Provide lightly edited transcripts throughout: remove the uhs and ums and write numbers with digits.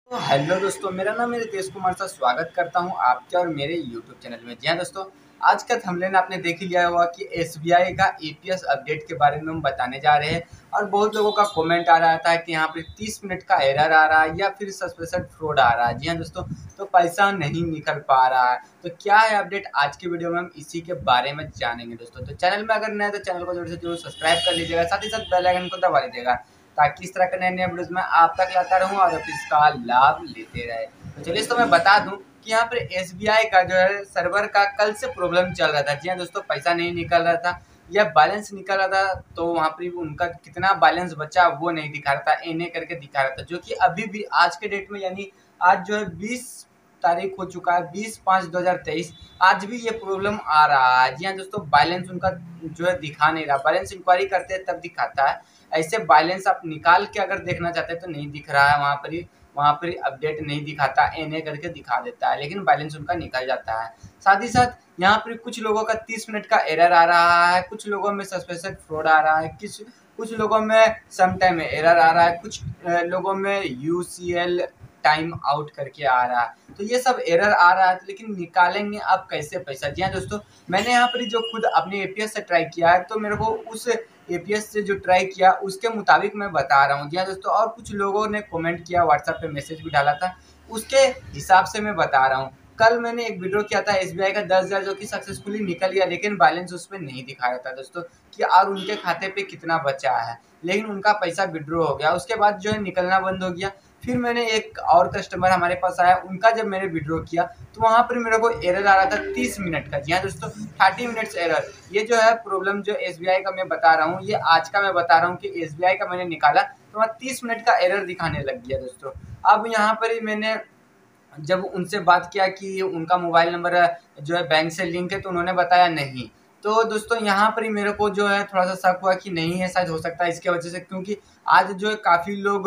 तो हेलो दोस्तों, मेरा नाम है रितेश कुमार सर। स्वागत करता हूं आपके और मेरे यूट्यूब चैनल में। जी हाँ दोस्तों, आज का थंबनेल आपने देख ही लिया होगा कि एसबीआई का ईपीएस अपडेट के बारे में हम बताने जा रहे हैं। और बहुत लोगों का कमेंट आ रहा था कि यहाँ पे 30 मिनट का एरर आ रहा है या फिर सस्पेंशन फ्रॉड आ रहा है। जी हाँ दोस्तों, तो पैसा नहीं निकल पा रहा है। तो क्या है अपडेट, आज की वीडियो में हम इसी के बारे में जानेंगे दोस्तों। तो चैनल में अगर नए तो चैनल को जरूर से जरूर सब्सक्राइब कर लीजिएगा, साथ ही साथ बेल आइकन को दबा लीजिएगा ताकि इस तरह के नए नए वीडियोस में आप तक लाता रहूं और आप इसका लाभ लेते रहे। तो चलिए, तो मैं बता दूं कि यहाँ पर एसबीआई का जो है सर्वर का कल से प्रॉब्लम चल रहा था। जी हाँ दोस्तों, पैसा नहीं निकल रहा था या बैलेंस निकल रहा था, तो वहाँ पर उनका कितना बैलेंस बचा वो नहीं दिखा रहा था, एने करके दिखा रहा था। जो कि अभी भी आज के डेट में, यानी आज जो है 20 तारीख हो चुका है, 20/5/2023, आज भी ये प्रॉब्लम आ रहा है। जी हाँ दोस्तों, बैलेंस उनका जो है दिखा नहीं रहा। बैलेंस इंक्वायरी करते हैं तब दिखाता है, ऐसे बैलेंस आप निकाल के अगर देखना चाहते हैं तो नहीं दिख रहा है। वहाँ पर अपडेट नहीं दिखाता, एने करके दिखा देता है, लेकिन बैलेंस उनका निकल जाता है। साथ ही साथ यहाँ पर कुछ लोगों का 30 मिनट का एरर आ रहा है, कुछ लोगों में सस्पेंशन फ्रॉड आ रहा है, कुछ लोगों में सम टाइम एरर आ रहा है, कुछ लोगों में यूसीएल टाइम आउट करके आ रहा है। तो ये सब एरर आ रहा है, लेकिन निकालेंगे आप कैसे पैसा। जी हाँ दोस्तों, मैंने यहाँ पर जो खुद अपने एपीएस से ट्राई किया है, तो मेरे को उस एपीएस से जो ट्राई किया उसके मुताबिक मैं बता रहा हूँ। जी हाँ दोस्तों, और कुछ लोगों ने कमेंट किया, व्हाट्सएप पे मैसेज भी डाला था, उसके हिसाब से मैं बता रहा हूँ। कल मैंने एक वीडियो किया था एसबीआई का 10,000 जो कि सक्सेसफुली निकल गया, लेकिन बैलेंस उसमें नहीं दिखा रहा था दोस्तों कि और उनके खाते पे कितना बचा है, लेकिन उनका पैसा विड्रॉ हो गया। उसके बाद जो है निकलना बंद हो गया। फिर मैंने एक और कस्टमर हमारे पास आया, उनका जब मैंने विड्रॉ किया तो वहाँ पर मेरे को एरर आ रहा था 30 मिनट का। जी हाँ दोस्तों, 30 मिनट्स एरर। ये जो है प्रॉब्लम जो एसबीआई का मैं बता रहा हूँ, ये आज का मैं बता रहा हूँ कि एसबीआई का मैंने निकाला तो वहाँ 30 मिनट का एरर दिखाने लग गया दोस्तों। अब यहाँ पर ही मैंने जब उनसे बात किया कि उनका मोबाइल नंबर जो है बैंक से लिंक है, तो उन्होंने बताया नहीं। तो दोस्तों यहाँ पर ही मेरे को जो है थोड़ा सा शक हुआ कि नहीं है, शायद हो सकता है इसके वजह से, क्योंकि आज जो है काफ़ी लोग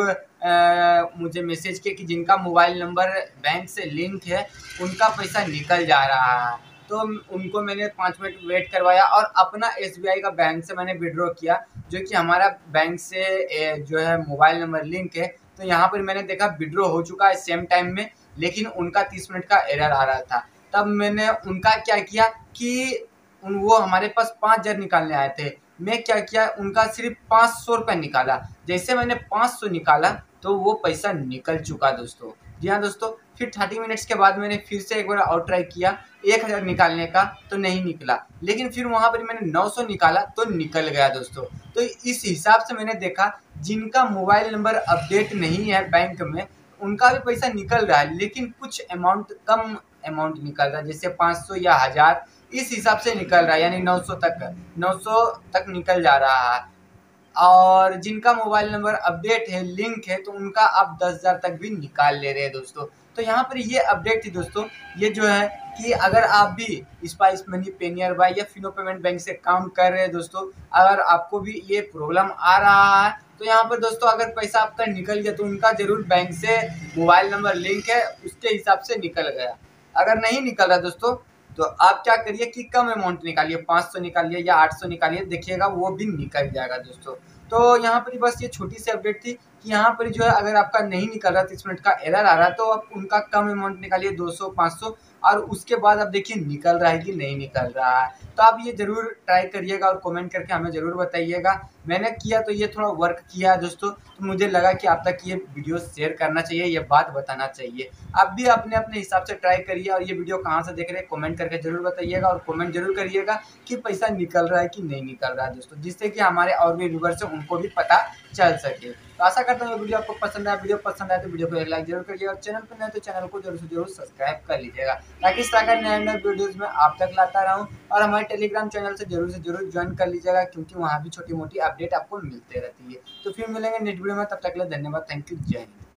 मुझे मैसेज किए कि जिनका मोबाइल नंबर बैंक से लिंक है उनका पैसा निकल जा रहा है। तो उनको मैंने 5 मिनट वेट करवाया और अपना एसबीआई का बैंक से मैंने विड्रॉ किया, जो कि हमारा बैंक से जो है मोबाइल नंबर लिंक है। तो यहाँ पर मैंने देखा विड्रॉ हो चुका है सेम टाइम में, लेकिन उनका 30 मिनट का एरर आ रहा था। तब मैंने उनका क्या किया कि वो हमारे पास 5,000 निकालने आए थे। मैं क्या किया, उनका सिर्फ 500 रुपये निकाला। जैसे मैंने 500 निकाला तो वो पैसा निकल चुका दोस्तों। जी हाँ दोस्तों, फिर 30 मिनट्स के बाद मैंने फिर से एक बार और ट्राई किया 1,000 निकालने का, तो नहीं निकला। लेकिन फिर वहाँ पर मैंने 900 निकाला तो निकल गया दोस्तों। तो इस हिसाब से मैंने देखा जिनका मोबाइल नंबर अपडेट नहीं है बैंक में उनका भी पैसा निकल रहा है, लेकिन कुछ अमाउंट कम अमाउंट निकल रहा है, जैसे 500 या 1000 इस हिसाब से निकल रहा है, यानी 900 तक निकल जा रहा है। और जिनका मोबाइल नंबर अपडेट है, लिंक है, तो उनका आप 10,000 तक भी निकाल ले रहे हैं दोस्तों। तो यहाँ पर ये अपडेट थी दोस्तों। ये जो है कि अगर आप भी स्पाइस मनी, पेनियर बाय या फिनो पेमेंट बैंक से काम कर रहे हैं दोस्तों, अगर आपको भी ये प्रॉब्लम आ रहा है तो यहाँ पर दोस्तों अगर पैसा आपका निकल गया तो उनका जरूर बैंक से मोबाइल नंबर लिंक है, उसके हिसाब से निकल गया। अगर नहीं निकल रहा दोस्तों तो आप क्या करिए कि कम अमाउंट निकालिए, 500 निकालिए या 800 निकालिए, देखिएगा वो भी निकल जाएगा दोस्तों। तो यहाँ पर बस ये छोटी सी अपडेट थी कि यहाँ पर जो है अगर आपका नहीं निकल रहा, 30 मिनट का एरर आ रहा है, तो आप उनका कम अमाउंट निकालिए, 200 500, और उसके बाद आप देखिए निकल रहा है कि नहीं निकल रहा है। तो आप ये ज़रूर ट्राई करिएगा और कमेंट करके हमें ज़रूर बताइएगा। मैंने किया तो ये थोड़ा वर्क किया दोस्तों, तो मुझे लगा कि आप तक ये वीडियो शेयर करना चाहिए, ये बात बताना चाहिए। आप भी अपने अपने हिसाब से ट्राई करिए, और ये वीडियो कहाँ से देख रहे हैं कमेंट करके ज़रूर बताइएगा, और कमेंट जरूर करिएगा कि पैसा निकल रहा है कि नहीं निकल रहा है दोस्तों, जिससे कि हमारे और भी व्यूवर्स हैं उनको भी पता चल सके। तो आशा करता हूँ ये वीडियो आपको पसंद आया। वीडियो पसंद आए तो वीडियो को एक लाइक जरूर करिएगा, और चैनल पर नए तो चैनल को जरूर से जरूर सब्सक्राइब कर लीजिएगा, ताकि इस तरह नए नए वीडियोज़ में आप तक लाता रहूँ। और हमारे टेलीग्राम चैनल से जरूर ज्वाइन कर लीजिएगा, क्योंकि वहाँ भी छोटी मोटी अपडेट आपको मिलते रहती है। तो फिर मिलेंगे नेक्स्ट वीडियो में, तब तक के लिए धन्यवाद, थैंक यू, जय हिंद।